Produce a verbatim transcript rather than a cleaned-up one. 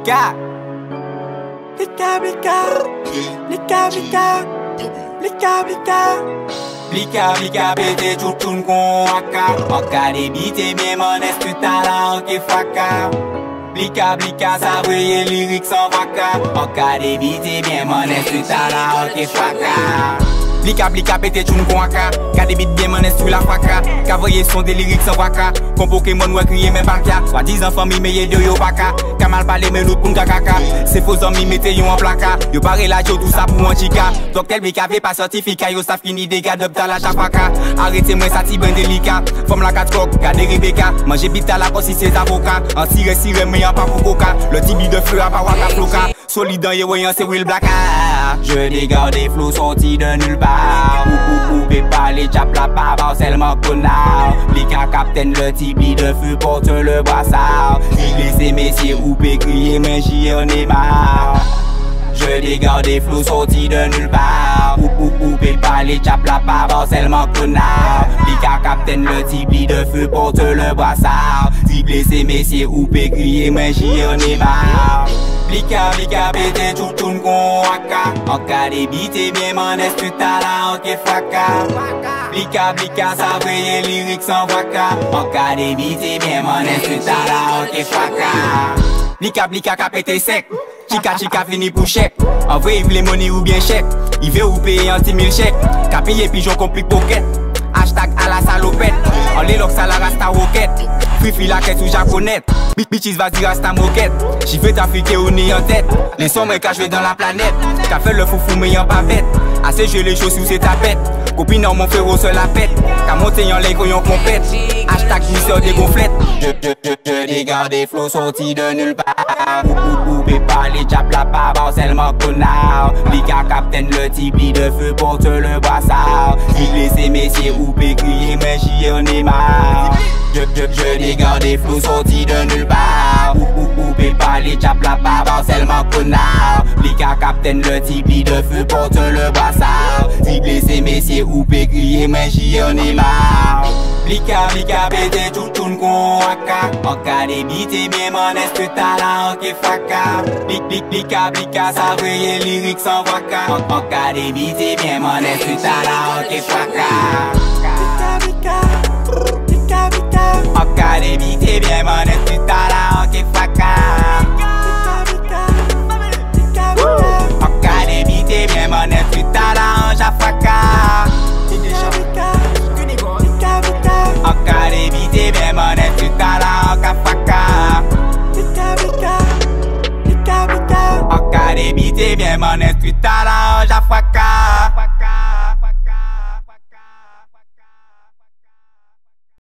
Blika Blika Blika Blika Blika Blika Blika Blika Blika bete chouchoun kon waka Oka debite bien manes tu talent ke faka Blika Blika sa breye lyrique sans vaka Oka debite bien manes tu talent ke faka Blika Blika pete choun kon waka Ka debite bien manes tu la faka Ka voye son des lyriques sans vaka Kon Pokémon wè kriye men balka Swa dizan fami meye de yo baka Ka mal pale men lout pou kakaka Se faux zami mette yo en plaka Yo pare la jo tout ça pou an chika Doktel Blika ve pa certifika Yo saf ki ni dega dop ta la chapaka Arrete mwen sa ti ben delika Fom la kat kok, gade Rebecca Manje bita la posi ses avoka An sire sire men yan pa pou koka Le tibi de feu a pa waka floka Solidan ye voyan se will blaka Je dégage des flots sortis de nulle part Ou ou ou pe pale chap la pa Barcellement connard Blika captain le tibi de feu porte le brassard Église et messieurs ou pe crier mais j'y en ai marre Je dégage des flots sortis de nulle part Ou ou ou pe pale chap la pa Barcellement connard Blika captain le tibi de feu porte le brassard Église et messieurs ou pe crier mais j'y en ai marre Blika Blika bete chouchoun kon waka Oka debite bien manes tu talent ke faka Blika Blika sa vreye lyrique sans vaka Oka debite bien manes tu talent ke faka Blika Blika ka pete sec Chika chika fini pou chèque En vrai il vle money ou bien chèque Il veut ou payer un dix mille chèque Ka paye pigeon complique pocket Hashtag à la salopette En les loks à la rasta roquette Fifi la quête ou japonette Bitches vas-y rasta moquette J'y fais t'afriquer au nez en tête Les sons me cachent dans la planète Qu'a fait le foufou mais y'en pas bête Assez je les choses sous ses tapettes Copine en mon frérot se la pète Qu'a monté y'en les y'en compète Hashtag misseur des gonflettes Je, je, je, je dégage des flots sortis de nulle part Ou ou ou pe pale chap la pa Barcellement connard Blika captain le tibi de feu porte le brassard Église et messieurs ou pe crier mais j'y en ai marre Je, je, je dégage des flots sortis de nulle part Ou ou ou pe pale chap la pa Barcellement connard Blika captain le tibi de feu porte le brassard Église et messieurs ou pe crier mais j'y en ai marre Blika Blika bete chouchoun kon waka Oka debite bien manes tu talent ke faka Blik blik Blika Blika sa vreye lyrique sans vaka Oka debite bien manes tu talent ke faka Blika Blika Blika Blika Oka debite bien manes tu talent ke faka Blika Blika Oka debite bien manes tu talent ja faka Oka debite bien manes tu talent ka faka Blika Blika Blika Blika Oka debite bien manes tu talent ja faka